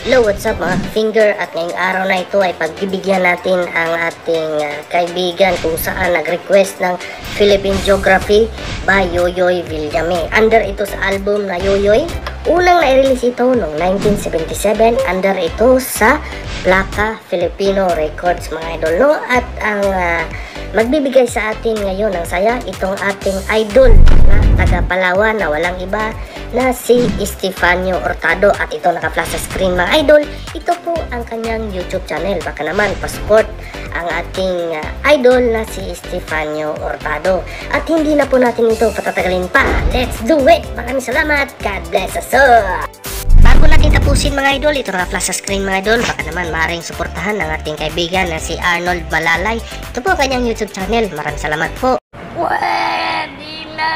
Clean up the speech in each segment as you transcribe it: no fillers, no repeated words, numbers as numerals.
Hello, what's up mga finger? At ngayong araw na ito ay pagbibigyan natin ang ating kaibigan kung saan nag-request ng Philippine Geography by Yoyoy Villame. Under ito sa album na Yoyoy. Unang na-release ito noong 1977. Under ito sa Plaka Filipino Records mga idol. No? At ang magbibigay sa atin ngayon ng saya itong ating idol na taga Palawan na walang iba na si Estefanio Hurtado, at ito naka-flash sa screen mga idol. Ito po ang kanyang YouTube channel. Baka naman pa-support ang ating idol na si Estefanio Hurtado. At hindi na po natin ito patatagalin pa. Let's do it! Maraming salamat. God bless us all. Bago natin tapusin mga idol, ito naka-flash sa screen mga idol. Baka naman maaaring suportahan ng ating kaibigan na si Arnold Balalay. Ito po ang kanyang YouTube channel. Maraming salamat po. Pwede na!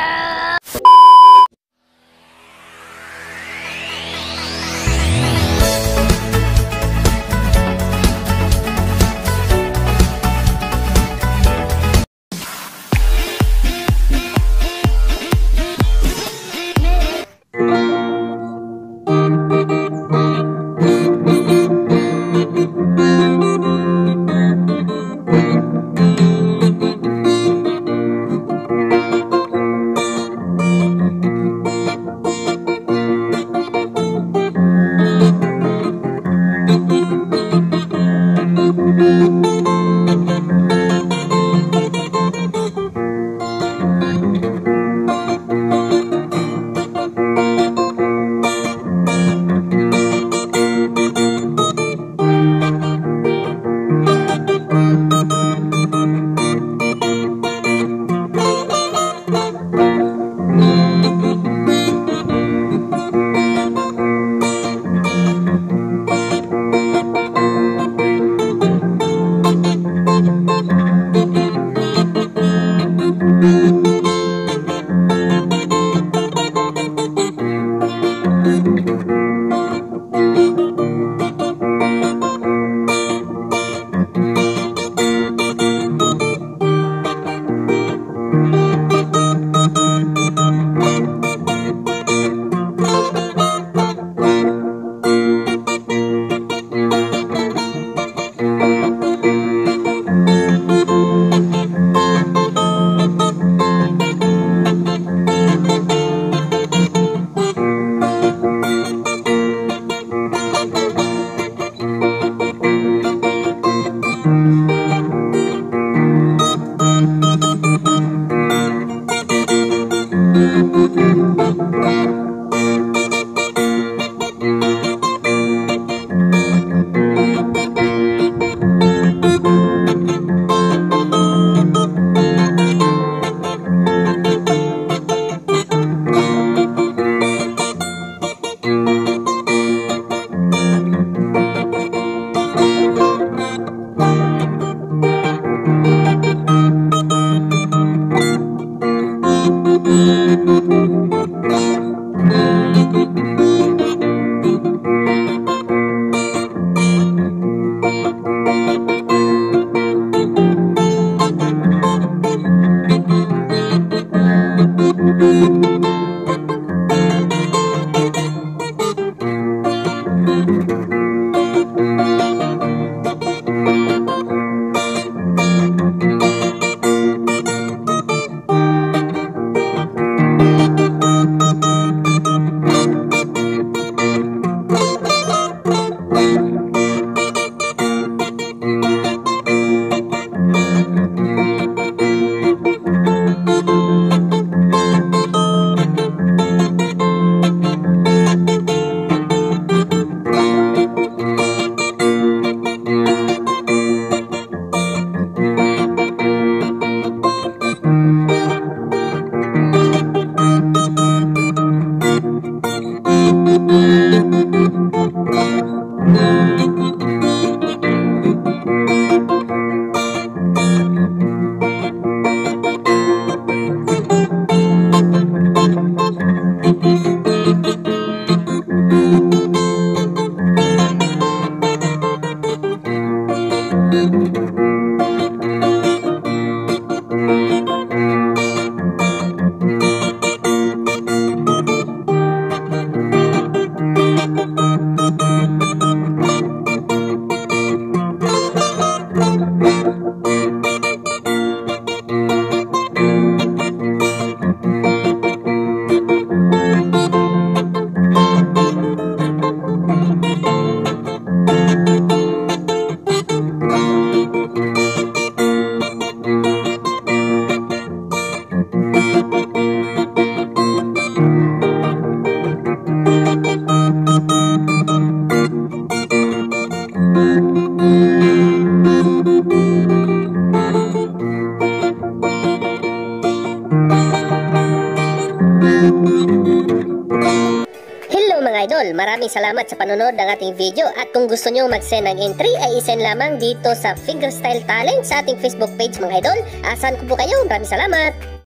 idol. Maraming salamat sa panonood ng ating video. At kung gusto nyo mag-send ng entry, ay isend lamang dito sa Fingerstyle Talent sa ating Facebook page mga idol. Asan ko po kayo. Maraming salamat.